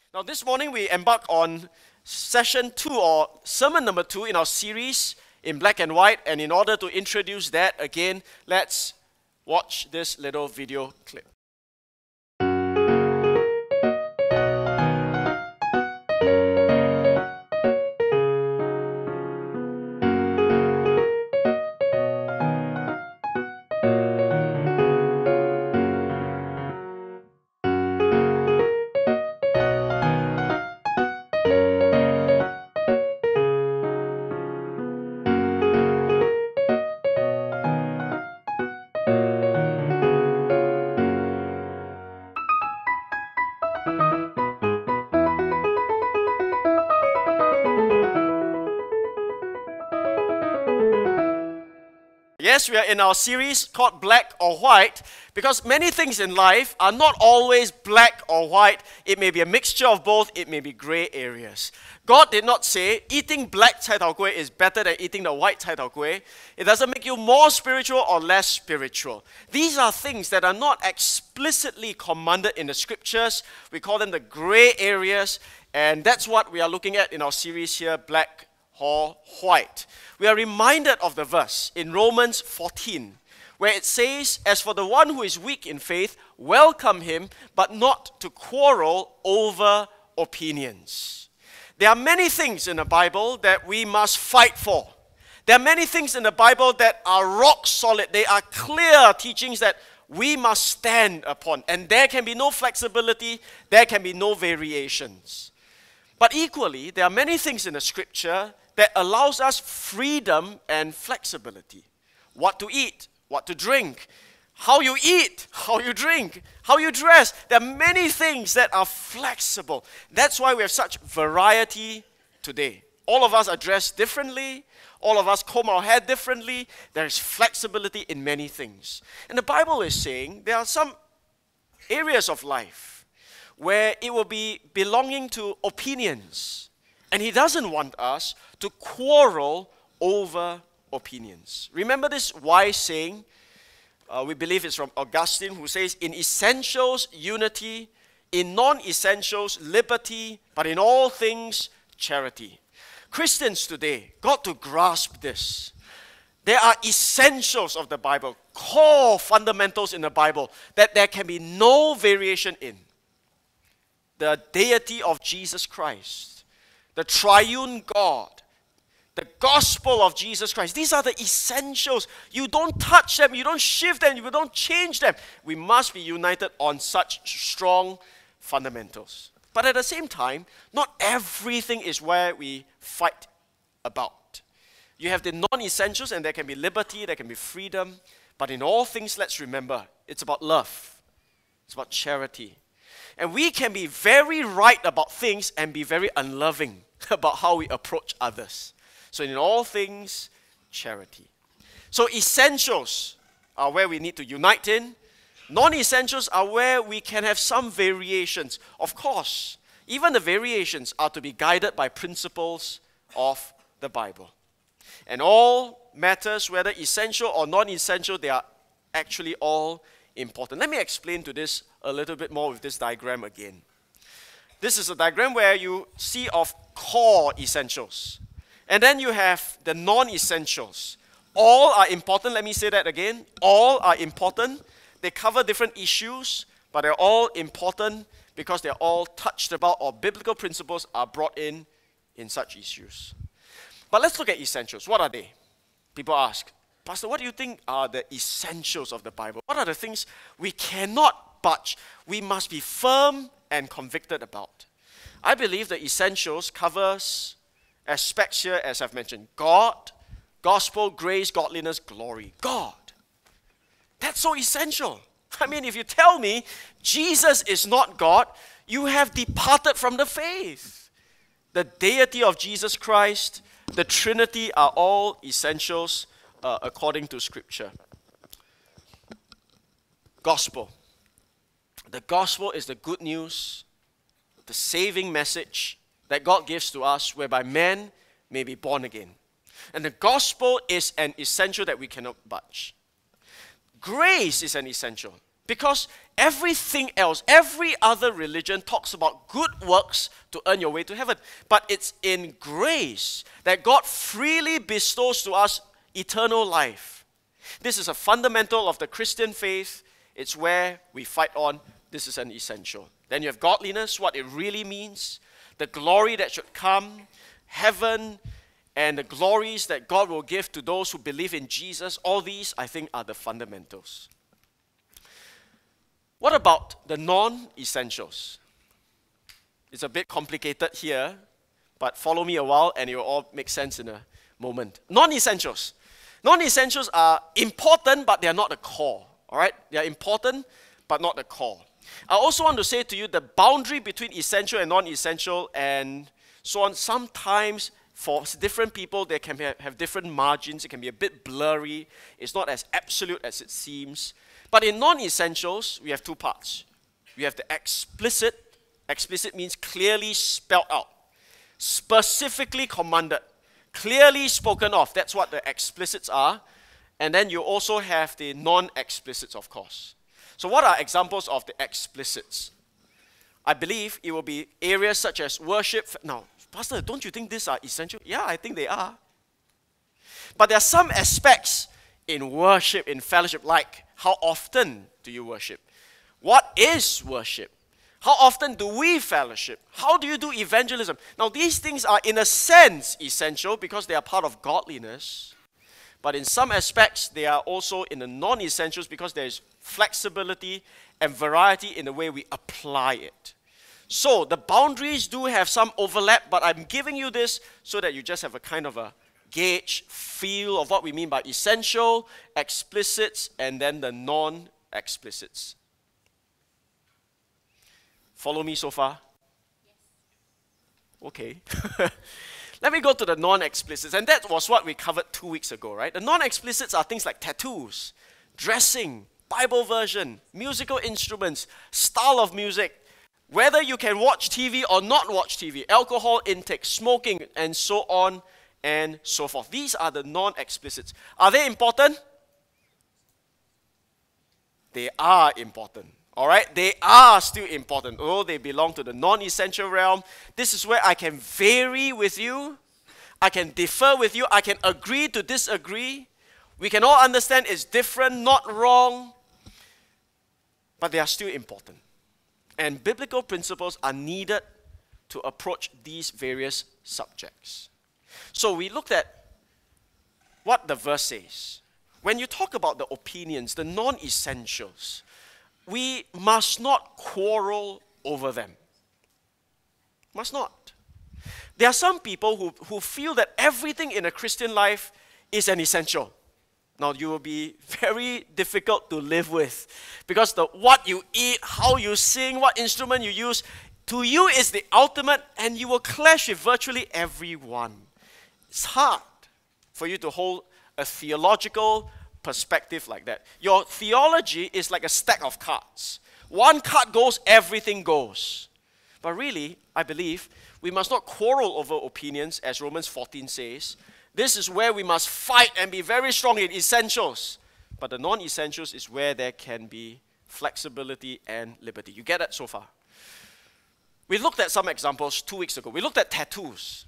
Now, this morning we embark on session 2 or sermon number 2 in our series in black and white. And in order to introduce that again, let's watch this little video clip. Yes, we are in our series called Black or White because many things in life are not always black or white. It may be a mixture of both. It may be gray areas. God did not say eating black cai tao kueh is better than eating the white cai tao kueh. It doesn't make you more spiritual or less spiritual. These are things that are not explicitly commanded in the scriptures. We call them the gray areas, and that's what we are looking at in our series here, Black or White. We are reminded of the verse in Romans 14, where it says, "As for the one who is weak in faith, welcome him, but not to quarrel over opinions." There are many things in the Bible that we must fight for. There are many things in the Bible that are rock solid. They are clear teachings that we must stand upon. And there can be no flexibility, there can be no variations. But equally, there are many things in the scripture that allows us freedom and flexibility. What to eat, what to drink, how you eat, how you drink, how you dress. There are many things that are flexible. That's why we have such variety today. All of us are dressed differently. All of us comb our hair differently. There is flexibility in many things. And the Bible is saying there are some areas of life where it will be belonging to opinions. And he doesn't want us to quarrel over opinions. Remember this wise saying? We believe it's from Augustine, who says, "In essentials, unity. In non-essentials, liberty. But in all things, charity." Christians today got to grasp this. There are essentials of the Bible, core fundamentals in the Bible, that there can be no variation in. The deity of Jesus Christ, the triune God, the gospel of Jesus Christ. These are the essentials. You don't touch them, you don't shift them, you don't change them. We must be united on such strong fundamentals. But at the same time, not everything is where we fight about. You have the non-essentials, and there can be liberty, there can be freedom. But in all things, let's remember, it's about love. It's about charity. And we can be very right about things and be very unloving about how we approach others. So in all things, charity. So essentials are where we need to unite in. Non-essentials are where we can have some variations. Of course, even the variations are to be guided by principles of the Bible. And all matters, whether essential or non-essential, they are actually all important. Let me explain to this a little bit more with this diagram again. This is a diagram where you see of core essentials. And then you have the non-essentials. All are important. Let me say that again. All are important. They cover different issues, but they're all important because they're all touched about, or biblical principles are brought in such issues. But let's look at essentials. What are they? People ask, "Pastor, what do you think are the essentials of the Bible? What are the things we cannot budge, we must be firm and convicted about?" I believe the essentials covers aspects here, as I've mentioned: God, gospel, grace, godliness, glory. God. That's so essential. I mean, if you tell me Jesus is not God, you have departed from the faith. The deity of Jesus Christ, the Trinity are all essentials according to Scripture. Gospel. The gospel is the good news, the saving message that God gives to us, whereby man may be born again. And the gospel is an essential that we cannot budge. Grace is an essential. Because everything else, every other religion talks about good works to earn your way to heaven. But it's in grace that God freely bestows to us eternal life. This is a fundamental of the Christian faith. It's where we fight on. This is an essential. Then you have godliness, what it really means, the glory that should come, heaven, and the glories that God will give to those who believe in Jesus. All these, I think, are the fundamentals. What about the non-essentials? It's a bit complicated here, but follow me a while and it will all make sense in a moment. Non-essentials. Non-essentials are important, but they are not the core. All right? They are important, but not the core. I also want to say to you the boundary between essential and non-essential and so on, sometimes for different people, they can have different margins. It can be a bit blurry. It's not as absolute as it seems. But in non-essentials, we have two parts. We have the explicit. Explicit means clearly spelled out, specifically commanded, clearly spoken of. That's what the explicits are. And then you also have the non-explicits, of course. So what are examples of the explicits? I believe it will be areas such as worship. Now, Pastor, don't you think these are essential? Yeah, I think they are. But there are some aspects in worship, in fellowship, like how often do you worship? What is worship? How often do we fellowship? How do you do evangelism? Now, these things are in a sense essential because they are part of godliness. But in some aspects, they are also in the non-essentials because there is flexibility and variety in the way we apply it. So, the boundaries do have some overlap, but I'm giving you this so that you just have a kind of a gauge, feel of what we mean by essential, explicits, and then the non-explicits. Follow me so far? Okay. Let me go to the non-explicits, and that was what we covered 2 weeks ago, right? The non-explicits are things like tattoos, dressing, Bible version, musical instruments, style of music, whether you can watch TV or not watch TV, alcohol intake, smoking, and so on and so forth. These are the non-explicits. Are they important? They are important. All right? They are still important. Although they belong to the non-essential realm. This is where I can vary with you. I can differ with you. I can agree to disagree. We can all understand it's different, not wrong. But they are still important. And biblical principles are needed to approach these various subjects. So we looked at what the verse says. When you talk about the opinions, the non-essentials, we must not quarrel over them. Must not. There are some people who feel that everything in a Christian life is an essential. Now, you will be very difficult to live with because what you eat, how you sing, what instrument you use, to you is the ultimate, and you will clash with virtually everyone. It's hard for you to hold a theological perspective like that. Your theology is like a stack of cards. One card goes, everything goes. But really, I believe we must not quarrel over opinions, as Romans 14 says. This is where we must fight and be very strong in essentials. But the non-essentials is where there can be flexibility and liberty. You get that so far? We looked at some examples 2 weeks ago. We looked at tattoos.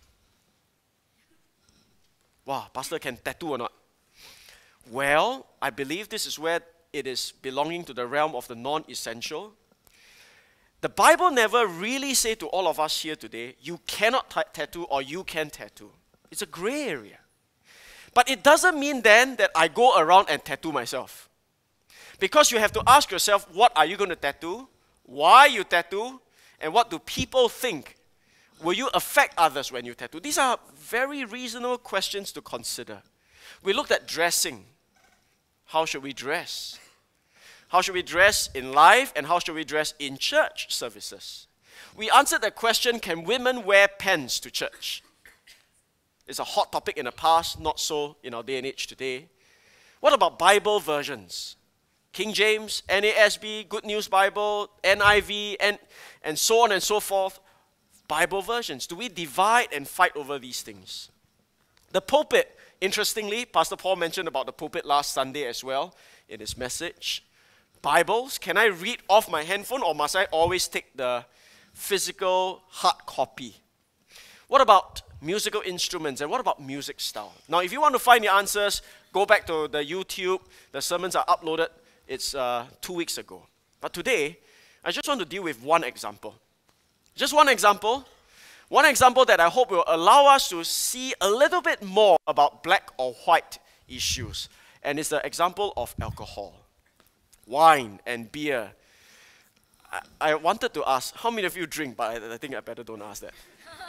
Wow, Pastor, can tattoo or not? Well, I believe this is where it is belonging to the realm of the non-essential. The Bible never really said to all of us here today, you cannot tattoo or you can tattoo. It's a gray area. But it doesn't mean then that I go around and tattoo myself. Because you have to ask yourself, what are you going to tattoo? Why you tattoo? And what do people think? Will you affect others when you tattoo? These are very reasonable questions to consider. We looked at dressing. How should we dress? How should we dress in life and how should we dress in church services? We answered the question, can women wear pants to church? It's a hot topic in the past, not so in our day and age today. What about Bible versions? King James, NASB, Good News Bible, NIV, and so on and so forth. Bible versions. Do we divide and fight over these things? The pulpit, interestingly, Pastor Paul mentioned about the pulpit last Sunday as well in his message. Bibles? Can I read off my handphone, or must I always take the physical hard copy? What about musical instruments, and what about music style? Now, if you want to find the answers, go back to the YouTube. The sermons are uploaded. It's 2 weeks ago. But today, I just want to deal with one example. Just one example. One example that I hope will allow us to see a little bit more about black or white issues. And it's the example of alcohol, wine and beer. I wanted to ask, how many of you drink? But I think I better don't ask that.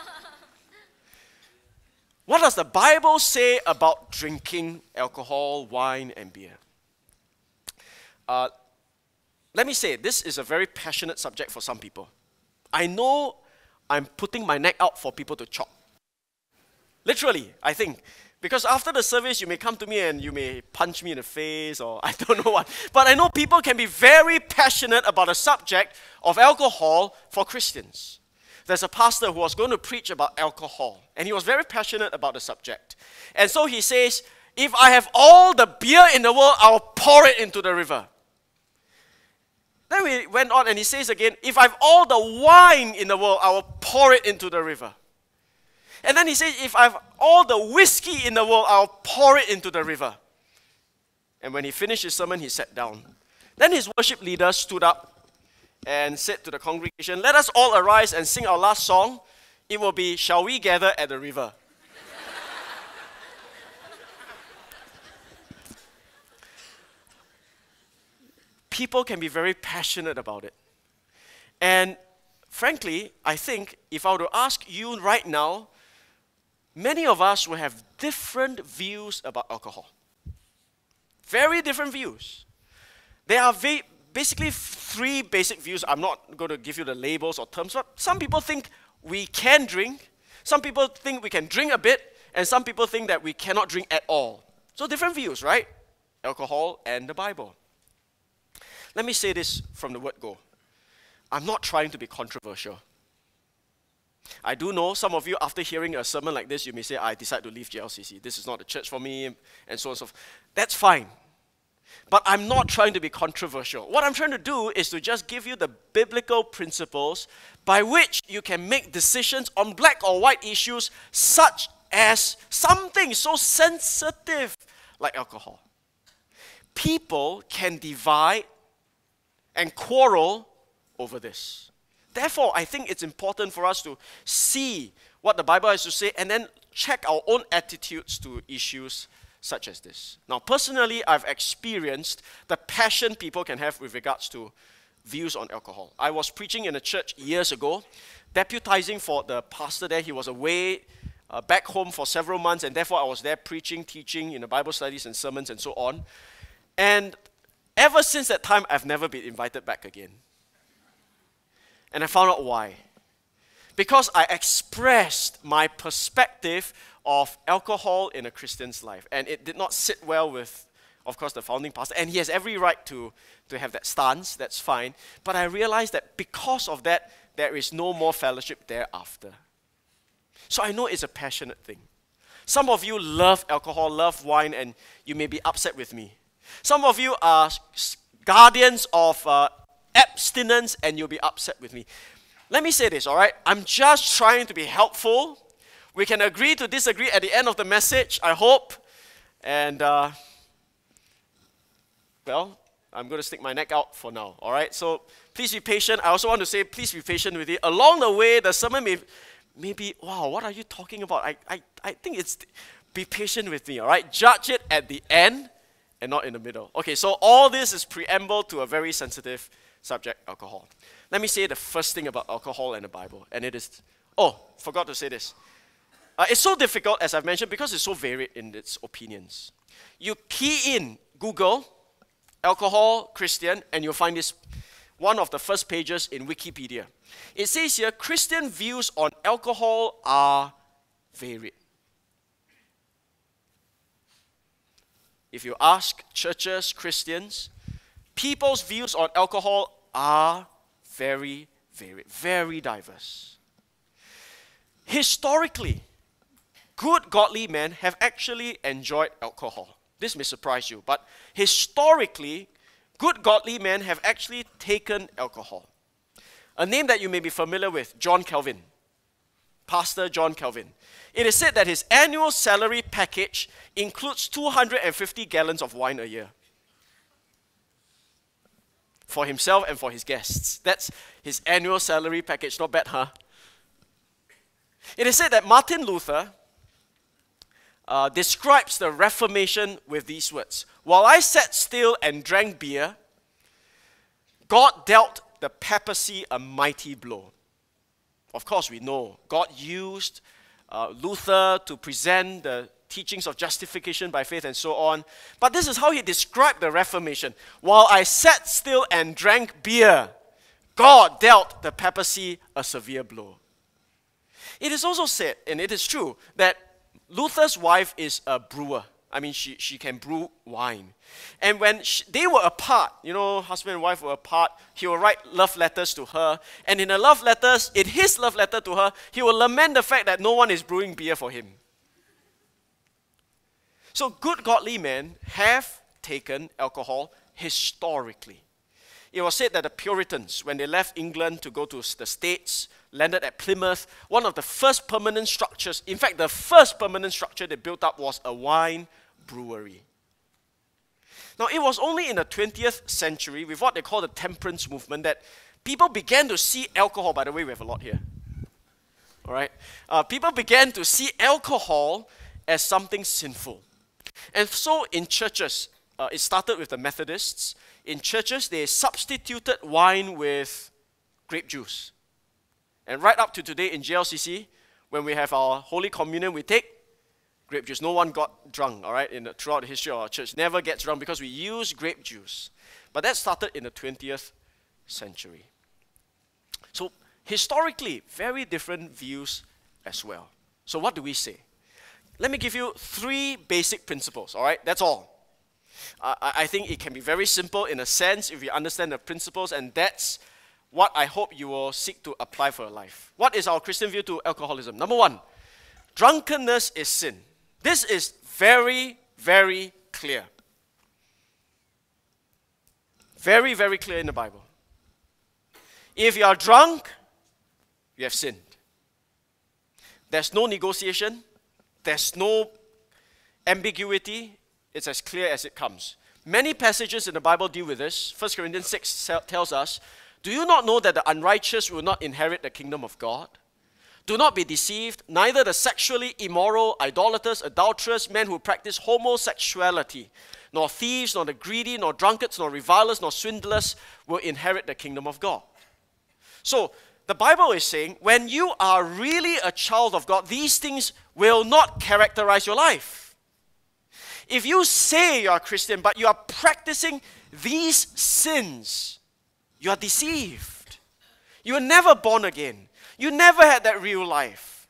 What does the Bible say about drinking alcohol, wine, and beer? Let me say, this is a very passionate subject for some people. I know I'm putting my neck out for people to chop. Literally, I think. Because after the service, you may come to me and you may punch me in the face, or I don't know what. But I know people can be very passionate about the subject of alcohol for Christians. There's a pastor who was going to preach about alcohol, and he was very passionate about the subject. And so he says, if I have all the beer in the world, I'll pour it into the river. Then we went on and he says again, if I have all the wine in the world, I will pour it into the river. And then he says, if I have all the whiskey in the world, I'll pour it into the river. And when he finished his sermon, he sat down. Then his worship leader stood up and said to the congregation, let us all arise and sing our last song. It will be, Shall We Gather at the River? People can be very passionate about it. And frankly, I think if I were to ask you right now, many of us will have different views about alcohol. Very different views. There are basically three basic views. I'm not going to give you the labels or terms, but some people think we can drink, some people think we can drink a bit, and some people think that we cannot drink at all. So different views, right? Alcohol and the Bible. Let me say this from the word go. I'm not trying to be controversial. I do know some of you, after hearing a sermon like this, you may say, I decide to leave JLCC. This is not the church for me, and so on and so forth. That's fine. But I'm not trying to be controversial. What I'm trying to do is to just give you the biblical principles by which you can make decisions on black or white issues, such as something so sensitive like alcohol. People can divide and quarrel over this. Therefore, I think it's important for us to see what the Bible has to say and then check our own attitudes to issues such as this. Now, personally, I've experienced the passion people can have with regards to views on alcohol. I was preaching in a church years ago, deputizing for the pastor there. He was away back home for several months, and therefore I was there preaching, teaching in the Bible studies and sermons and so on. And ever since that time, I've never been invited back again. And I found out why. Because I expressed my perspective of alcohol in a Christian's life. And it did not sit well with, of course, the founding pastor. And he has every right to have that stance, that's fine. But I realized that because of that, there is no more fellowship thereafter. So I know it's a passionate thing. Some of you love alcohol, love wine, and you may be upset with me. Some of you are guardians of abstinence, and you'll be upset with me. Let me say this, all right? I'm just trying to be helpful. We can agree to disagree at the end of the message, I hope. And, well, I'm going to stick my neck out for now, all right? So please be patient. I also want to say, please be patient with it. Along the way, the sermon may be, wow, what are you talking about? I think it's, be patient with me, all right? Judge it at the end and not in the middle. Okay, so all this is preamble to a very sensitive subject, alcohol. Let me say the first thing about alcohol and the Bible, and it is, forgot to say this. It's so difficult, as I've mentioned, because it's so varied in its opinions. You key in Google, alcohol, Christian, and you'll find this, one of the first pages in Wikipedia. It says here, Christian views on alcohol are varied. If you ask churches, Christians, people's views on alcohol are very varied, very diverse. Historically, good godly men have actually enjoyed alcohol. This may surprise you, but historically, good godly men have actually taken alcohol. A name that you may be familiar with, John Calvin, Pastor John Calvin. It is said that his annual salary package includes 250 gallons of wine a year for himself and for his guests. That's his annual salary package. Not bad, huh? It is said that Martin Luther describes the Reformation with these words: "While I sat still and drank beer, God dealt the papacy a mighty blow." Of course, we know God used Luther to present the teachings of justification by faith and so on. But this is how he described the Reformation. "While I sat still and drank beer, God dealt the papacy a severe blow." It is also said, and it is true, that Luther's wife is a brewer. I mean, she can brew wine. And when they were apart, husband and wife were apart, he will write love letters to her. And in his love letter to her, he will lament the fact that no one is brewing beer for him. So good godly men have taken alcohol historically. It was said that the Puritans, when they left England to go to the States, landed at Plymouth. One of the first permanent structures, in fact, the first permanent structure they built up was a wine brewery. Now, it was only in the 20th century, with what they call the temperance movement, that people began to see alcohol. By the way, we have a lot here. All right? People began to see alcohol as something sinful. And so in churches, it started with the Methodists. In churches, they substituted wine with grape juice. And right up to today in JLCC, when we have our Holy Communion, we take grape juice. No one got drunk, all right, throughout the history of our church. Never gets drunk because we use grape juice. But that started in the 20th century. So historically, very different views as well. So what do we say? Let me give you 3 basic principles, all right? That's all. I think it can be very simple in a sense if you understand the principles, and that's what I hope you will seek to apply for your life. What is our Christian view to alcoholism? Number 1, drunkenness is sin. This is very, very clear. Very, very clear in the Bible. If you are drunk, you have sinned. There's no negotiation. There's no ambiguity. It's as clear as it comes. Many passages in the Bible deal with this. 1 Corinthians 6 tells us, "Do you not know that the unrighteous will not inherit the kingdom of God? Do not be deceived, neither the sexually immoral, idolaters, adulterers, men who practice homosexuality, nor thieves, nor the greedy, nor drunkards, nor revilers, nor swindlers will inherit the kingdom of God." So, the Bible is saying, when you are really a child of God, these things will not characterize your life. If you say you are a Christian, but you are practicing these sins, you are deceived. You were never born again. You never had that real life.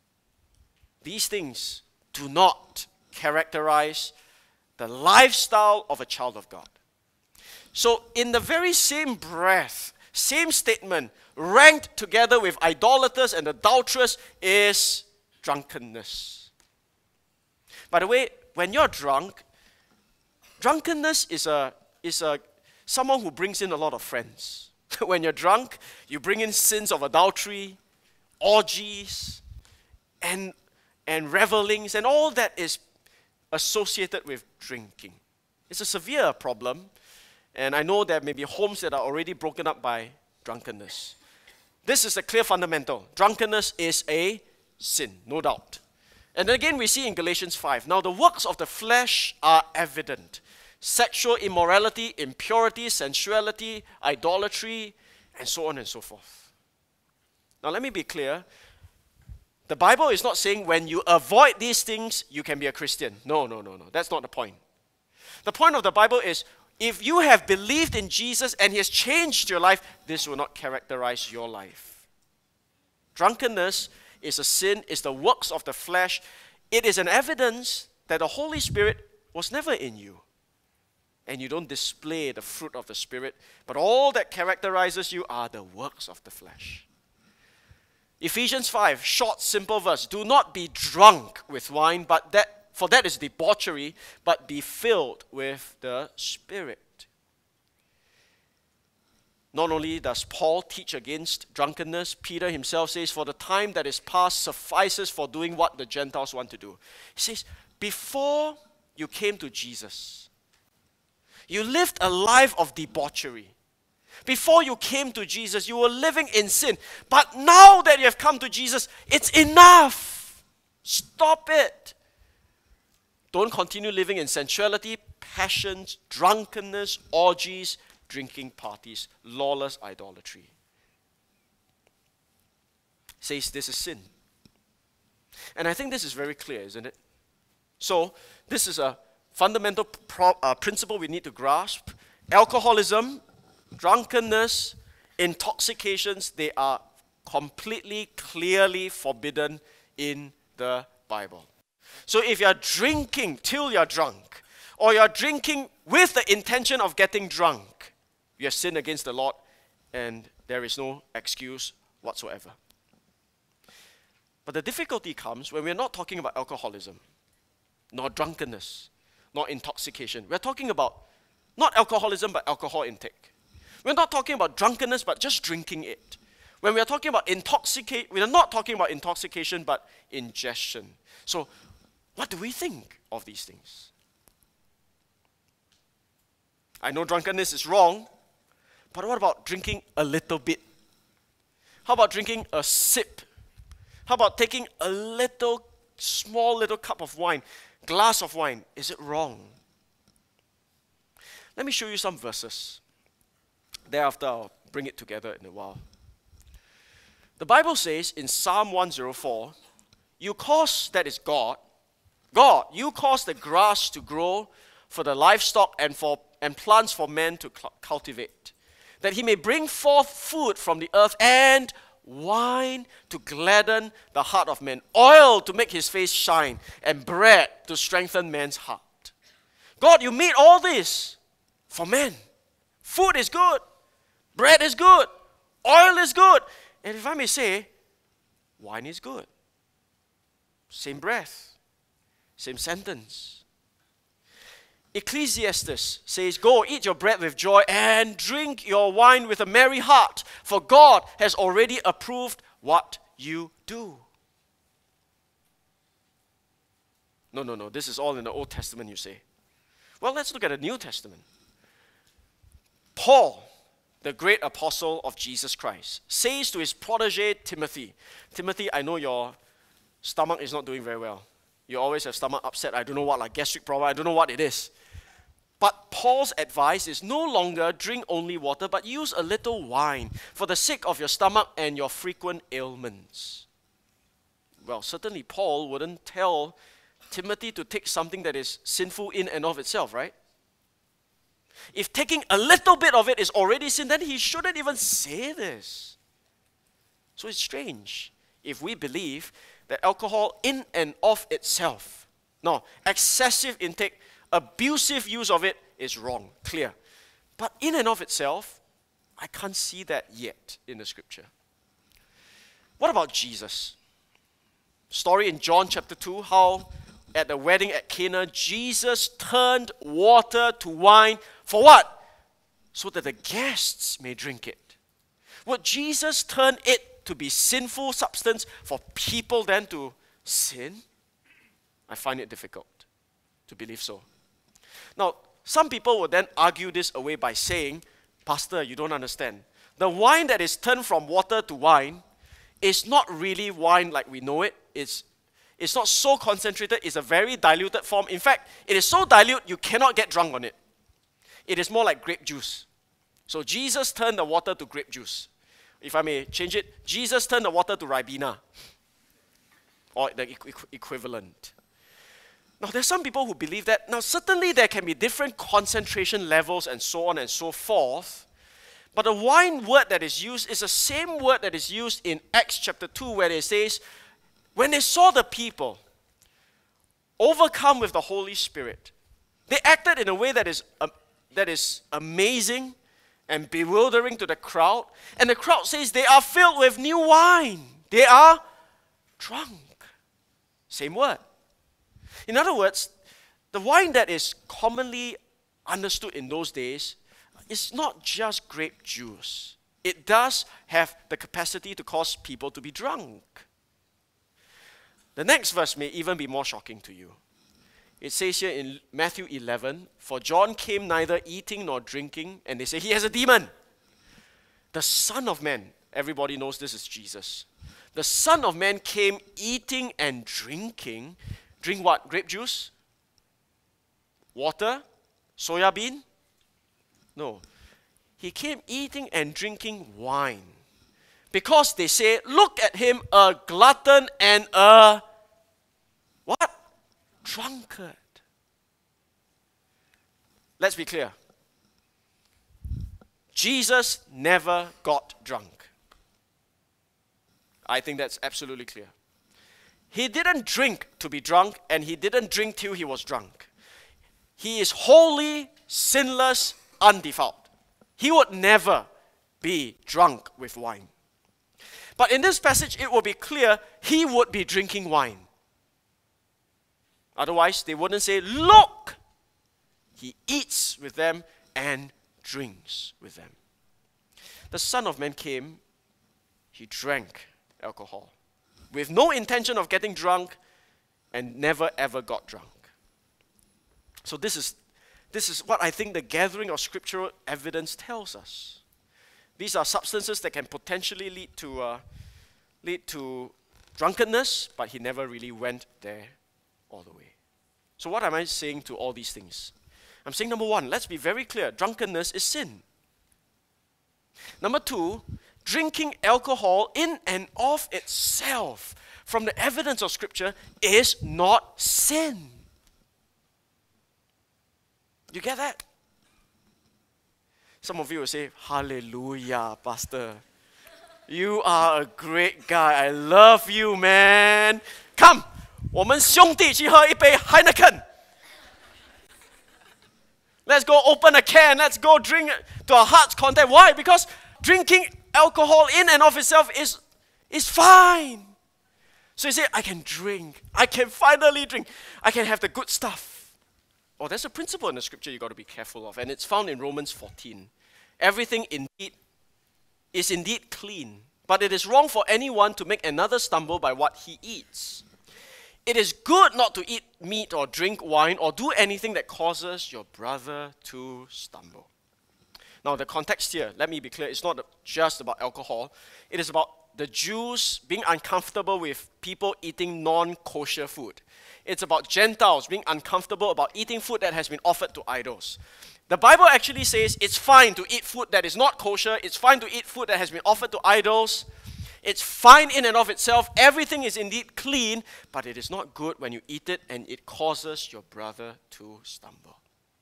These things do not characterize the lifestyle of a child of God. So in the very same breath, same statement, ranked together with idolaters and adulterers is drunkenness. By the way, when you're drunk, drunkenness is someone who brings in a lot of friends. When you're drunk, you bring in sins of adultery, orgies, and revelings, and all that is associated with drinking. It's a severe problem, and I know there may be homes that are already broken up by drunkenness. This is a clear fundamental. Drunkenness is a sin, no doubt. And again, we see in Galatians 5, "Now the works of the flesh are evident: sexual immorality, impurity, sensuality, idolatry, and so on and so forth." Now let me be clear. The Bible is not saying when you avoid these things, you can be a Christian. No. That's not the point. The point of the Bible is, if you have believed in Jesus and He has changed your life, this will not characterize your life. Drunkenness is a sin, is the works of the flesh. It is an evidence that the Holy Spirit was never in you. And you don't display the fruit of the Spirit, but all that characterizes you are the works of the flesh. Ephesians 5, short, simple verse. "Do not be drunk with wine, for that is debauchery, but be filled with the Spirit." Not only does Paul teach against drunkenness, Peter himself says, for the time that is past suffices for doing what the Gentiles want to do. He says, before you came to Jesus, you lived a life of debauchery. Before you came to Jesus, you were living in sin. But now that you have come to Jesus, it's enough. Stop it. Don't continue living in sensuality, passions, drunkenness, orgies, drinking parties, lawless idolatry. Says this is sin. And I think this is very clear, isn't it? So, this is a fundamental principle we need to grasp. Alcoholism, drunkenness, intoxications, they are completely, clearly forbidden in the Bible. So if you're drinking till you're drunk, or you're drinking with the intention of getting drunk, you have sinned against the Lord, and there is no excuse whatsoever. But the difficulty comes when we're not talking about alcoholism, nor drunkenness, nor intoxication. We're talking about not alcoholism, but alcohol intake. We're not talking about drunkenness, but just drinking it. When we are talking about we are not talking about intoxication, but ingestion. So, what do we think of these things? I know drunkenness is wrong, but what about drinking a little bit? How about drinking a sip? How about taking a small little cup of wine, glass of wine? Is it wrong? Let me show you some verses. Thereafter, I'll bring it together in a while. The Bible says in Psalm 104, you cause, that is God, you cause the grass to grow for the livestock and plants for men to cultivate, that he may bring forth food from the earth and wine to gladden the heart of men, oil to make his face shine, and bread to strengthen man's heart. God, you made all this for men. Food is good. Bread is good. Oil is good. And if I may say, wine is good. Same breath. Same sentence. Ecclesiastes says, go eat your bread with joy and drink your wine with a merry heart, for God has already approved what you do. No, this is all in the Old Testament, you say. Well, let's look at the New Testament. Paul, the great apostle of Jesus Christ, says to his protege Timothy, Timothy, I know your stomach is not doing very well. You always have stomach upset. I don't know what, like gastric problem. I don't know what it is. But Paul's advice is no longer drink only water, but use a little wine for the sake of your stomach and your frequent ailments. Well, certainly Paul wouldn't tell Timothy to take something that is sinful in and of itself, right? If taking a little bit of it is already sin, then he shouldn't even say this. So it's strange if we believe that alcohol in and of itself, no, excessive intake, abusive use of it is wrong, clear. But in and of itself, I can't see that yet in the scripture. What about Jesus? Story in John chapter 2, how at the wedding at Cana, Jesus turned water to wine for what? So that the guests may drink it. Would Jesus turn it to be sinful substance for people then to sin? I find it difficult to believe so. Now, some people will then argue this away by saying, Pastor, you don't understand. The wine that is turned from water to wine is not really wine like we know it. It's not so concentrated. It's a very diluted form. In fact, it is so dilute you cannot get drunk on it. It is more like grape juice. So Jesus turned the water to grape juice. If I may change it, Jesus turned the water to Ribena, or the equivalent. Now, there's some people who believe that. Now, certainly there can be different concentration levels and so on and so forth. But the wine word that is used is the same word that is used in Acts chapter 2, where it says, when they saw the people overcome with the Holy Spirit, they acted in a way that is amazing and bewildering to the crowd. And the crowd says they are filled with new wine. They are drunk. Same word. In other words, the wine that is commonly understood in those days, it's not just grape juice. It does have the capacity to cause people to be drunk. The next verse may even be more shocking to you. It says here in Matthew 11, "For John came neither eating nor drinking," and they say, "He has a demon." The Son of Man, everybody knows this is Jesus. The Son of Man came eating and drinking. Drink what? Grape juice? Water? Soya bean? No. He came eating and drinking wine. Because they say, "Look at him, a glutton and a" what? Drunkard. Let's be clear. Jesus never got drunk. I think that's absolutely clear. He didn't drink to be drunk, and he didn't drink till he was drunk. He is holy, sinless, undefiled. He would never be drunk with wine. But in this passage, it will be clear he would be drinking wine. Otherwise, they wouldn't say, "Look, he eats with them and drinks with them." The Son of Man came, he drank alcohol with no intention of getting drunk and never ever got drunk. So this is what I think the gathering of scriptural evidence tells us. These are substances that can potentially lead to drunkenness, but he never really went there all the way. So what am I saying to all these things? I'm saying, number one, let's be very clear. Drunkenness is sin. Number two, drinking alcohol in and of itself, from the evidence of Scripture, is not sin. You get that? Some of you will say, "Hallelujah, Pastor. You are a great guy. I love you, man. Come, 我们兄弟去喝一杯 Heineken. Let's go open a can. Let's go drink to our heart's content." Why? Because drinking alcohol in and of itself is fine. So you say, "I can drink. I can finally drink. I can have the good stuff." Oh, there's a principle in the scripture you've got to be careful of, and it's found in Romans 14. Everything is indeed clean, but it is wrong for anyone to make another stumble by what he eats. It is good not to eat meat or drink wine or do anything that causes your brother to stumble. Now, the context here, let me be clear, it's not just about alcohol. It is about the Jews being uncomfortable with people eating non-kosher food. It's about Gentiles being uncomfortable about eating food that has been offered to idols. The Bible actually says it's fine to eat food that is not kosher. It's fine to eat food that has been offered to idols. It's fine in and of itself. Everything is indeed clean, but it is not good when you eat it and it causes your brother to stumble.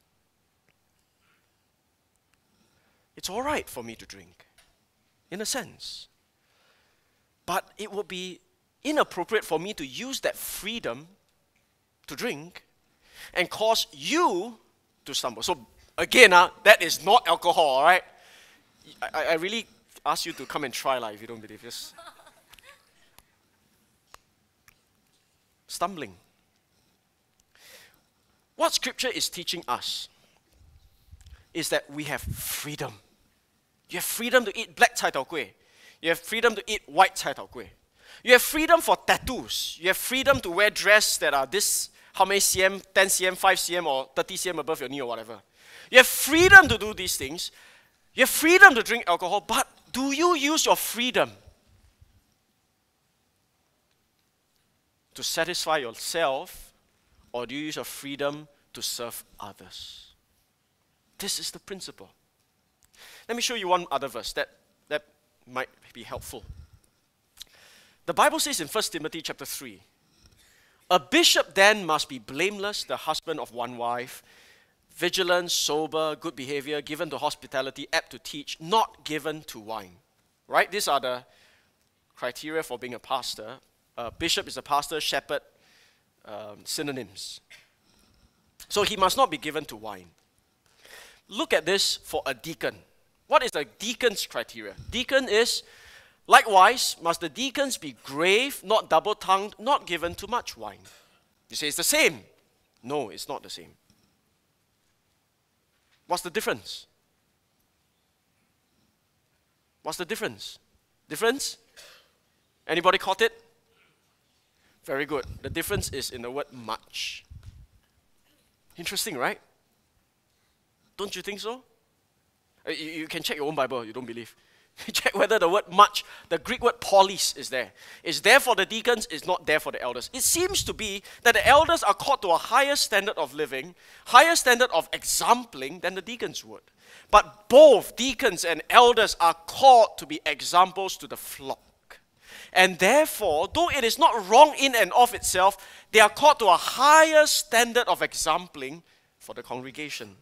It's all right for me to drink, in a sense. But it would be inappropriate for me to use that freedom to drink and cause you to stumble. So again, that is not alcohol, all right? I really ask you to come and try if you don't believe this. Stumbling. What Scripture is teaching us is that we have freedom. You have freedom to eat black cai tao kueh. You have freedom to eat white cai tao kueh. You have freedom for tattoos. You have freedom to wear dress that are this, how many cm, 10 cm, 5 cm, or 30 cm above your knee or whatever. You have freedom to do these things. You have freedom to drink alcohol, but do you use your freedom to satisfy yourself, or do you use your freedom to serve others? This is the principle. Let me show you one other verse that might be helpful. The Bible says in 1 Timothy chapter 3, "A bishop then must be blameless, the husband of one wife, vigilant, sober, good behavior, given to hospitality, apt to teach, not given to wine." Right? These are the criteria for being a pastor. A bishop is a pastor, shepherd, synonyms. So he must not be given to wine. Look at this for a deacon. What is a deacon's criteria? Deacon is, likewise, must the deacons be grave, not double-tongued, not given to much wine. You say it's the same. No, it's not the same. What's the difference? What's the difference? Difference? Anybody caught it? Very good. The difference is in the word much. Interesting, right? Don't you think so? You can check your own Bible, you don't believe. Check whether the word much, the Greek word polis, is there. It's there for the deacons, it's not there for the elders. It seems to be that the elders are called to a higher standard of living, higher standard of exempling than the deacons would. But both deacons and elders are called to be examples to the flock. And therefore, though it is not wrong in and of itself, they are called to a higher standard of exempling for the congregation.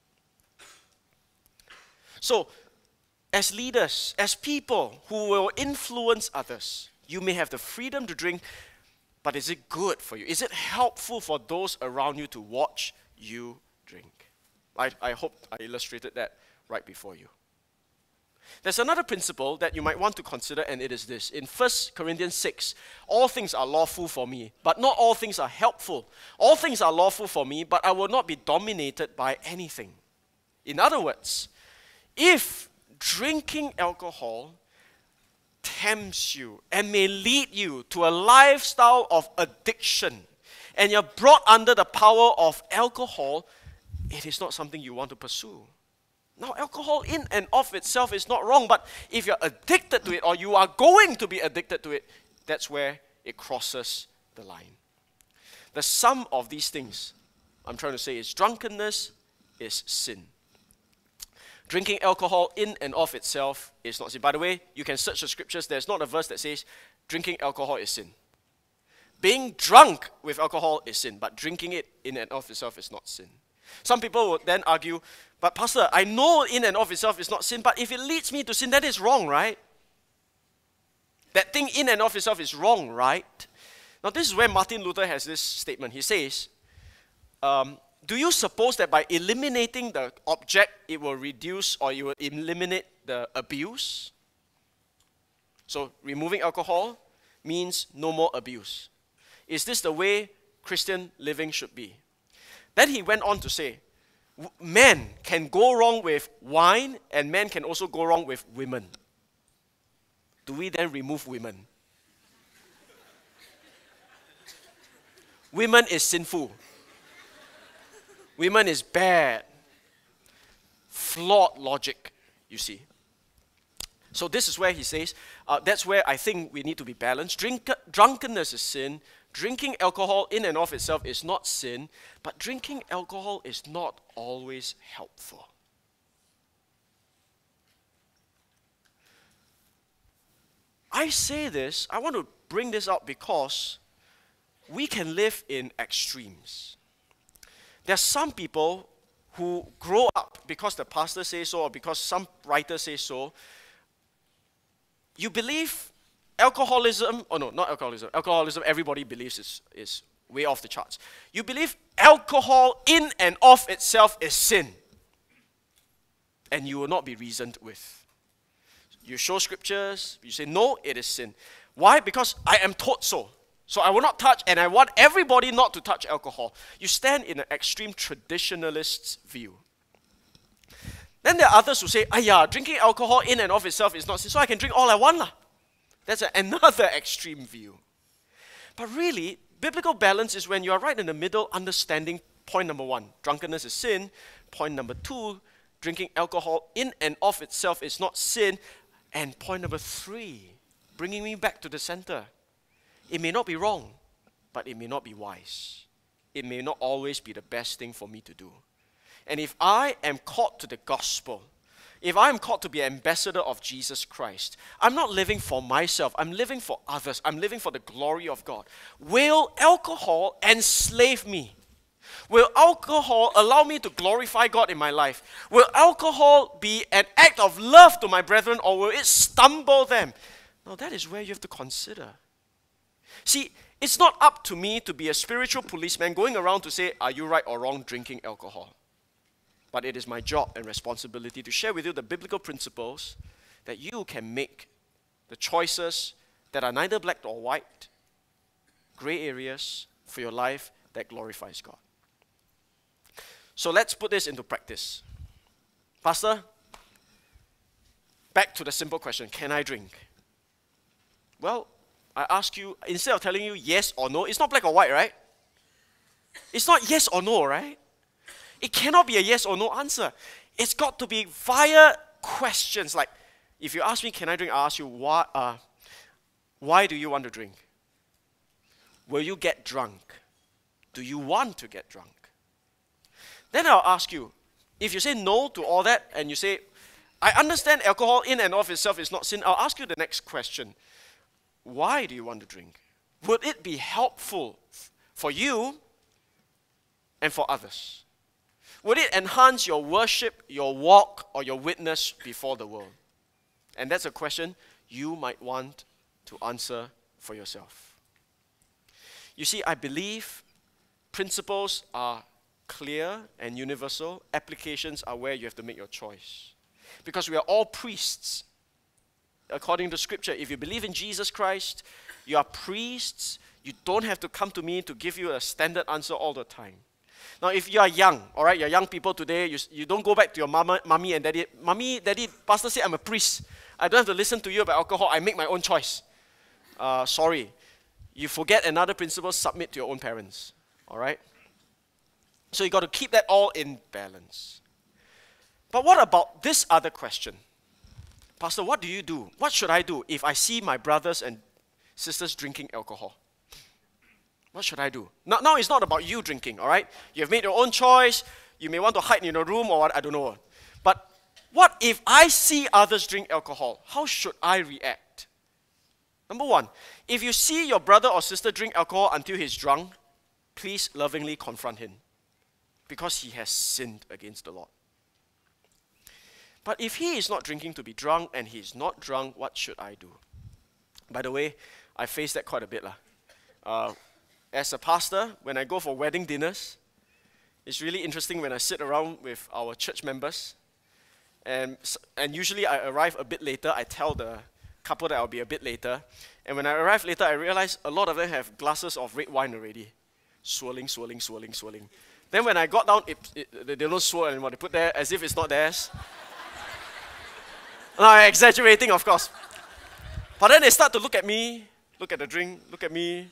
So, as leaders, as people who will influence others, you may have the freedom to drink, but is it good for you? Is it helpful for those around you to watch you drink? I hope I illustrated that right before you. There's another principle that you might want to consider, and it is this. In 1 Corinthians 6, all things are lawful for me, but not all things are helpful. All things are lawful for me, but I will not be dominated by anything. In other words, if drinking alcohol tempts you and may lead you to a lifestyle of addiction, and you're brought under the power of alcohol, it is not something you want to pursue. Now, alcohol in and of itself is not wrong, but if you're addicted to it or you are going to be addicted to it, that's where it crosses the line. The sum of these things, I'm trying to say, is drunkenness is sin. Drinking alcohol in and of itself is not sin. By the way, you can search the scriptures. There's not a verse that says drinking alcohol is sin. Being drunk with alcohol is sin, but drinking it in and of itself is not sin. Some people would then argue, but Pastor, I know in and of itself is not sin, but if it leads me to sin, that is wrong, right? That thing in and of itself is wrong, right? Now, this is where Martin Luther has this statement. He says, do you suppose that by eliminating the object, it will reduce or it will eliminate the abuse? So, removing alcohol means no more abuse. Is this the way Christian living should be? Then he went on to say, men can go wrong with wine and men can also go wrong with women. Do we then remove women? Women is sinful. Women is bad. Flawed logic, you see. So this is where he says, that's where I think we need to be balanced. Drunkenness is sin. Drinking alcohol in and of itself is not sin, but drinking alcohol is not always helpful. I say this, I want to bring this up because we can live in extremes. There are some people who grow up because the pastor says so or because some writer says so. You believe alcoholism, oh no, not alcoholism. Alcoholism, everybody believes is way off the charts. You believe alcohol in and of itself is sin. And you will not be reasoned with. You show scriptures, you say, no, it is sin. Why? Because I am taught so. So I will not touch, and I want everybody not to touch alcohol. You stand in an extreme traditionalist's view. Then there are others who say, drinking alcohol in and of itself is not sin, so I can drink all I want lah. That's another extreme view. But really, biblical balance is when you are right in the middle, understanding point number 1, drunkenness is sin. Point number 2, drinking alcohol in and of itself is not sin. And point number 3, bringing me back to the center. It may not be wrong, but it may not be wise. It may not always be the best thing for me to do. And if I am called to the gospel, if I am called to be an ambassador of Jesus Christ, I'm not living for myself, I'm living for others, I'm living for the glory of God. Will alcohol enslave me? Will alcohol allow me to glorify God in my life? Will alcohol be an act of love to my brethren, or will it stumble them? Now that is where you have to consider. See, it's not up to me to be a spiritual policeman going around to say, are you right or wrong drinking alcohol? But it is my job and responsibility to share with you the biblical principles that you can make the choices that are neither black or white, gray areas for your life that glorifies God. So let's put this into practice. Pastor, back to the simple question, can I drink? Well, I ask you, instead of telling you yes or no, it's not black or white, right? It's not yes or no, right? It cannot be a yes or no answer. It's got to be via questions. Like, if you ask me, can I drink? I ask you, why do you want to drink? Will you get drunk? Do you want to get drunk? Then I'll ask you, if you say no to all that and you say, I understand alcohol in and of itself is not sin, I'll ask you the next question. Why do you want to drink? Would it be helpful for you and for others? Would it enhance your worship, your walk, or your witness before the world? And that's a question you might want to answer for yourself. You see, I believe principles are clear and universal. Applications are where you have to make your choice. Because we are all priests. According to Scripture, if you believe in Jesus Christ, you are priests. You don't have to come to me to give you a standard answer all the time. Now, if you are young, all right, you're young people today, you don't go back to your mommy and daddy. Mommy, daddy, pastor said I'm a priest. I don't have to listen to you about alcohol. I make my own choice. Sorry. You forget another principle, submit to your own parents. All right? So you got to keep that all in balance. But what about this other question? Pastor, what do you do? What should I do if I see my brothers and sisters drinking alcohol? What should I do? Now it's not about you drinking, all right? You have made your own choice. You may want to hide in your room or what, I don't know. But what if I see others drink alcohol? How should I react? Number one, if you see your brother or sister drink alcohol until he's drunk, please lovingly confront him because he has sinned against the Lord. But if he is not drinking to be drunk and he is not drunk, what should I do? By the way, I face that quite a bit. As a pastor, when I go for wedding dinners, it's really interesting when I sit around with our church members. And usually I arrive a bit later. I tell the couple that I'll be a bit later. And when I arrive later, I realize a lot of them have glasses of red wine already. Swirling, swirling, swirling, swirling. Then when I got down, they don't swirl anymore. They put there as if it's not theirs. No, I'm exaggerating, of course. But then they start to look at me, look at the drink, look at me.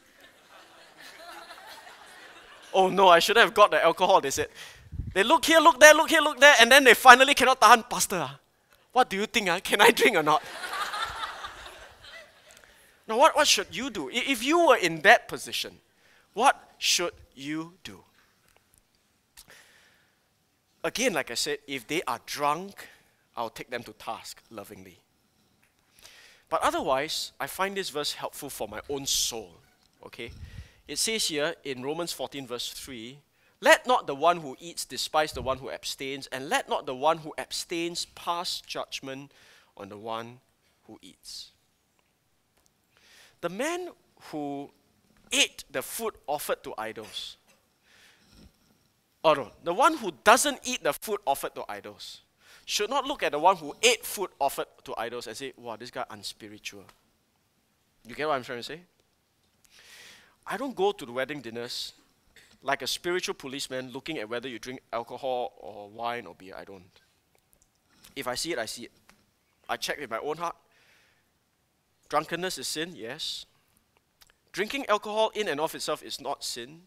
Oh no, I shouldn't have got the alcohol, they said. They look here, look there, look here, look there, and then they finally cannot tahan. Pastor, what do you think? Can I drink or not? Now, what should you do? If you were in that position, what should you do? Again, like I said, if they are drunk, I'll take them to task lovingly. But otherwise, I find this verse helpful for my own soul. Okay? It says here in Romans 14 verse 3, let not the one who eats despise the one who abstains, and let not the one who abstains pass judgment on the one who eats. The man who ate the food offered to idols, or no, the one who doesn't eat the food offered to idols, should not look at the one who ate food offered to idols and say, wow, this guy unspiritual. You get what I'm trying to say? I don't go to the wedding dinners like a spiritual policeman looking at whether you drink alcohol or wine or beer. I don't. If I see it, I see it. I check with my own heart. Drunkenness is sin, yes. Drinking alcohol in and of itself is not sin.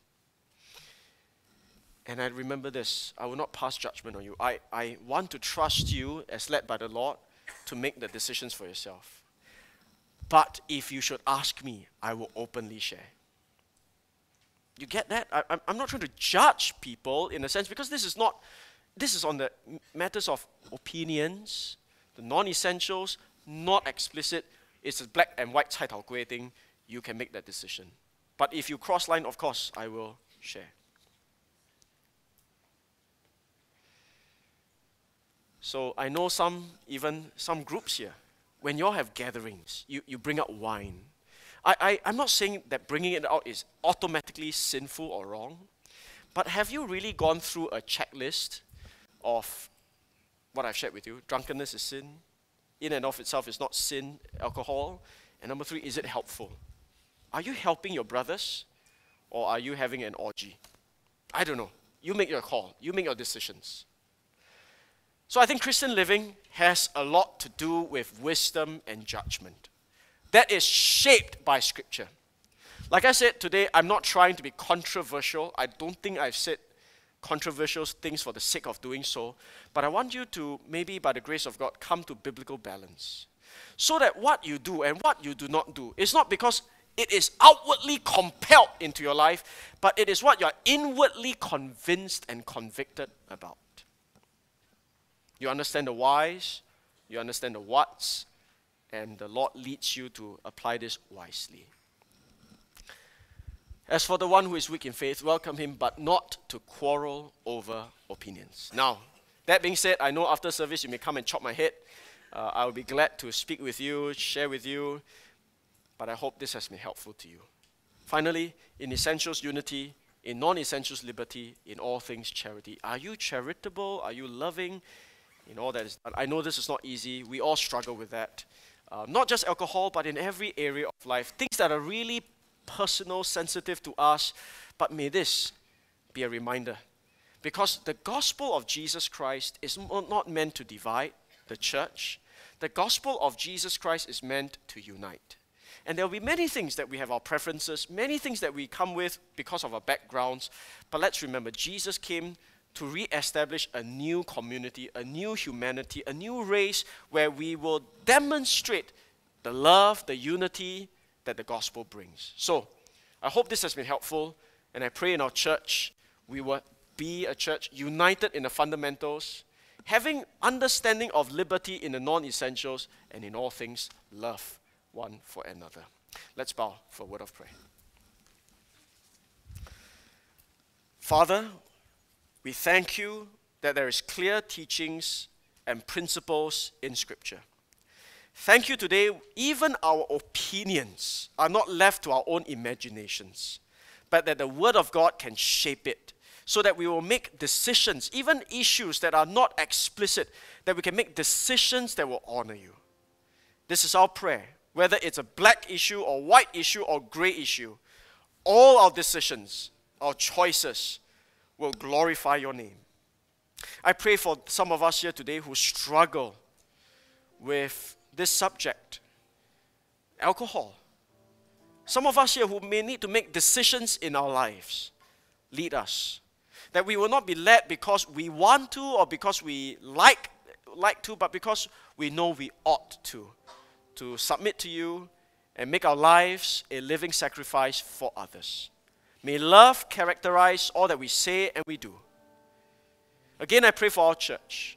And I remember this, I will not pass judgment on you. I want to trust you as led by the Lord to make the decisions for yourself. But if you should ask me, I will openly share. You get that? I'm not trying to judge people in a sense, because this is on the matters of opinions, the non-essentials, not explicit. It's a black and white cai tao kueh thing. You can make that decision. But if you cross line, of course, I will share. So I know some groups here, when you all have gatherings, you bring out wine. I'm not saying that bringing it out is automatically sinful or wrong, but have you really gone through a checklist of what I've shared with you? Drunkenness is sin. In and of itself is not sin, alcohol. And number 3, is it helpful? Are you helping your brothers, or are you having an orgy? I don't know. You make your call. You make your decisions. So I think Christian living has a lot to do with wisdom and judgment. That is shaped by Scripture. Like I said today, I'm not trying to be controversial. I don't think I've said controversial things for the sake of doing so. But I want you to, maybe by the grace of God, come to biblical balance. So that what you do and what you do not do is not because it is outwardly compelled into your life, but it is what you are inwardly convinced and convicted about. You understand the whys, you understand the whats, and the Lord leads you to apply this wisely. As for the one who is weak in faith, welcome him, but not to quarrel over opinions. Now, that being said, I know after service you may come and chop my head. I will be glad to speak with you, share with you, but I hope this has been helpful to you. Finally, in essentials, unity. In non-essentials, liberty. In all things, charity. Are you charitable? Are you loving? In all that is done. I know this is not easy. We all struggle with that. Not just alcohol, but in every area of life. Things that are really personal, sensitive to us. But may this be a reminder. Because the gospel of Jesus Christ is not meant to divide the church. The gospel of Jesus Christ is meant to unite. And there will be many things that we have our preferences, many things that we come with because of our backgrounds. But let's remember, Jesus came to re-establish a new community, a new humanity, a new race where we will demonstrate the love, the unity that the gospel brings. So, I hope this has been helpful, and I pray in our church we will be a church united in the fundamentals, having understanding of liberty in the non-essentials, and in all things, love one for another. Let's bow for a word of prayer. Father, we thank you that there is clear teachings and principles in Scripture. Thank you today, even our opinions are not left to our own imaginations, but that the Word of God can shape it, so that we will make decisions, even issues that are not explicit, that we can make decisions that will honor you. This is our prayer. Whether it's a black issue or white issue or gray issue, all our decisions, our choices will glorify your name. I pray for some of us here today who struggle with this subject, alcohol. Some of us here who may need to make decisions in our lives. Lead us. That we will not be led because we want to or because we like to, but because we know we ought to submit to you and make our lives a living sacrifice for others. May love characterize all that we say and we do. Again, I pray for our church.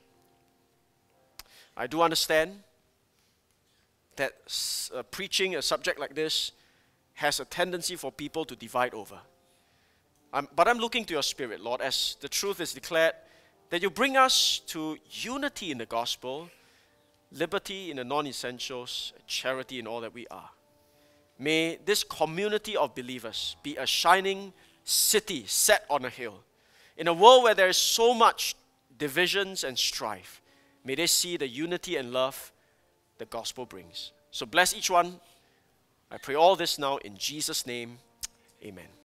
I do understand that preaching a subject like this has a tendency for people to divide over. But I'm looking to your Spirit, Lord, as the truth is declared, that you bring us to unity in the gospel, liberty in the non-essentials, charity in all that we are. May this community of believers be a shining city set on a hill. In a world where there is so much divisions and strife, may they see the unity and love the gospel brings. So bless each one. I pray all this now in Jesus' name. Amen.